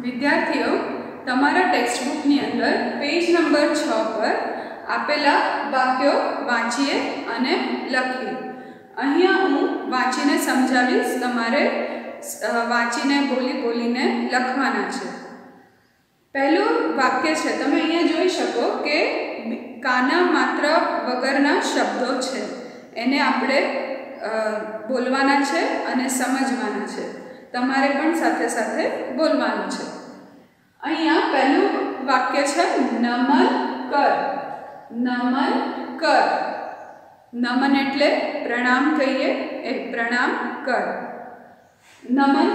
विद्यार्थीओ तमारा टेक्स्टबुकनी अंदर page number 6 पर आपेला वाक्यों वाँचीए अने लखीए। अहींया हूँ वाँचीने समझावीश, तमारे वाँचीने बोली बोलीने लखवाना छे। पहलू वाक्य छे, तमे अहींया जोई शको के काना मात्रा वगरना शब्दों छे, एने आपणे बोलवाना छे अने समझवाना छे। तमारे पण साथे साथे बोलवानुं छे। अहींया पहलू वाक्य छे नमन कर। नमन कर, नमन एटले प्रणाम कहीए, एक प्रणाम कर। नमन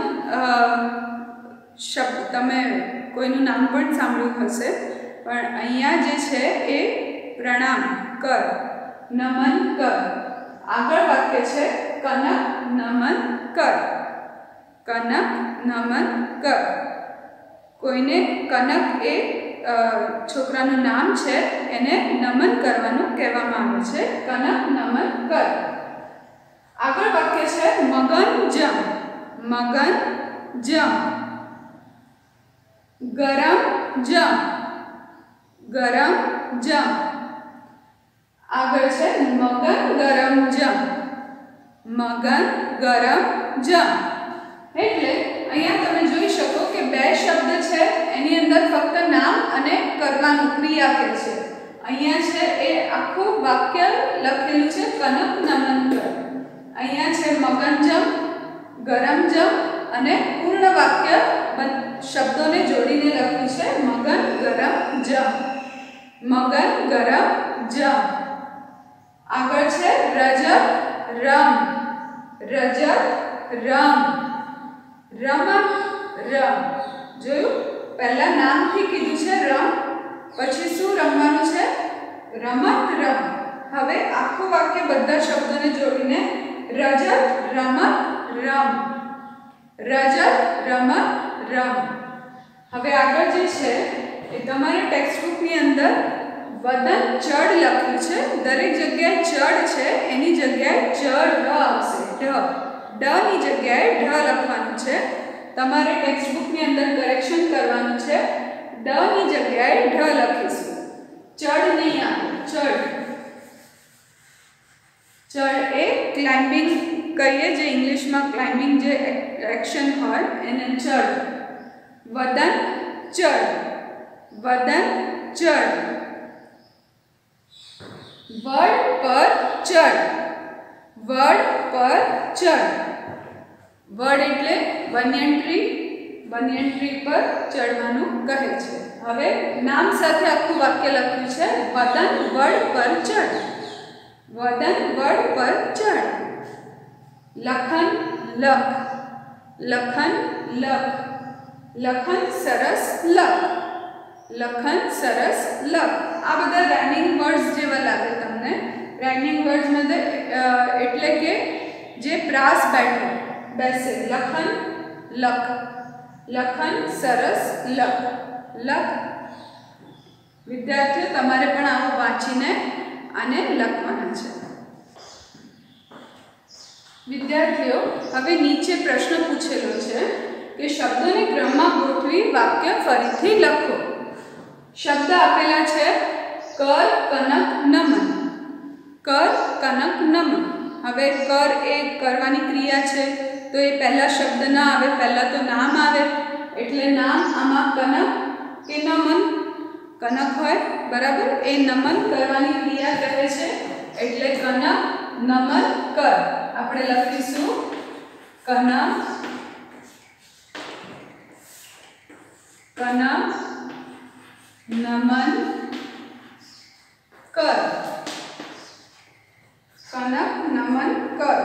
शब्द तमे कोईनुं नाम पण सांभळ्युं हशे, पण अहींया जे छे ए प्रणाम कर, नमन कर। आगळ वाक्य छे कनक नमन कर। कनक नमन कर, कोईने कनक ए छोकरानुं नाम छे, एने नमन करवानुं कहेवामां आवे छे, कनक नमन कर। आगळ वाक्य छे मगन जम। मगन जम, गरम जम। गरम जम, आगळ छे मगन गरम जम। मगन गरम जम। એટલે અહીંયા તમે જોઈ શકો કે બે શબ્દ છે, એની અંદર ફક્ત નામ અને કરવાનું ક્રિયા કે છે। અહીંયા છે એ આખું વાક્ય લખેલું છે કનક નમન કર। અહીંયા છે મગનજમ, ગરમજમ અને પૂર્ણ વાક્ય શબ્દોને જોડીને લખ્યું છે મગન ગરમ જમ। મગન ગરમ જમ। આગળ છે રજત રમ। રજત રમ, रमत रम। जोयुं पहला नाम थी कीधुं छे रम, पछी शुं रमवानुं छे रमत रम। हवे आखुं वाक्य बधा शब्दोने जोडीने रजत रमत रम। रजत रमत रम। हवे आगळ जे छे ए तमारे टेक्स्टबुकनी अंदर वदन चढ़ लख्युं छे। दरेक जग्याए चढ़ छे, एनी जग्याए चढ़ आवशे, ढ। ड ની જગ્યાએ ઢ લખવાનું છે। તમારે ટેક્સ્ટબુકની અંદર કરેક્શન કરવાનું છે। ડ ની જગ્યાએ ઢ લખીશું, ચડ નહીં આવે, ચડ। ચડ એ ક્લાઇમ્બિંગ કહીએ, જે ઇંગ્લિશમાં ક્લાઇમ્બિંગ જે એક્શન હોય એને ચડ। વદન ચડ, વદન ચડ। વડ પર ચડ, વડ પર ચડ। वड एटले बनियन ट्री, बनियन ट्री पर चढ़वानुं कहे छे। हवे नाम साथे आखुं वाक्य लख्युं छे वदन वड पर चढ़। वदन वड पर चढ़। लखन लख। लखन लख, लखन सरस लख। लखन सरस लख। आ बधा राइमिंग वर्ड्स जेवा लागे तमने। राइमिंग वर्ड्स मध्ये एटले के जे प्रास बैठो बेसे, लखन लख। लखन सरस लख। लख। विद्यार्थीओ तमारे पण आवुं वांचीने आने लखवाना छे। विद्यार्थीओ हवे नीचे प्रश्न पूछेलो छे के शब्दोने क्रममां गोठवी वाक्य फरीथी लखो। शब्द आपेला छे कर कनक नमन। कर कनक नमन। हवे कर ए करवानी क्रिया छे, तो ये पहला शब्द ना आवे, पहला तो नाम आवे, एटले नाम आमा कनक के नमन। कनक होय बराबर, ए नमन करवानी क्रिया कहे छे, एटले कनक नमन कर। आपणे लखीशुं कनक कनक नमन कर। कनक नमन कर।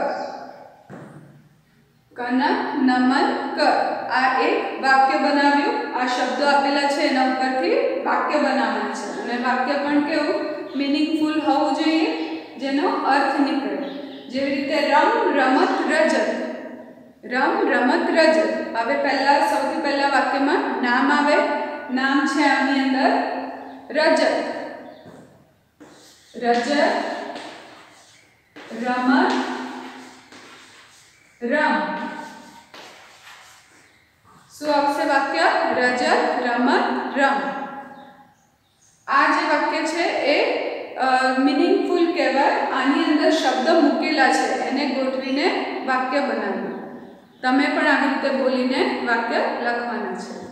कनक नमन कर। आ एक वाक्य बनाव्યું। आ शब्दो आपेला छे एना उपरथी वाक्य बनाववानुं छे, अने वाक्य पण केवुं मीनिंगफुल होवुं जोईए, जेनो अर्थ निकळे। जेवी रीते रम रमत रजत। रम रमत रजत। हवे पहला सौथी पहला वाक्यमां नाम आवे। नाम छे आनी अंदर रजत। रजत रमत रम। શું આવશે વાક્ય? રજત, રમત, રમ. આ જે વાક્ય છે એ મીનિંગફુલ કહેવાય. આની અંદર શબ્દ મૂકેલા છે, એને ગોઠવીને વાક્ય બનાવ્યું. તમે પણ આવી રીતે બોલીને વાક્ય લખવાના છે.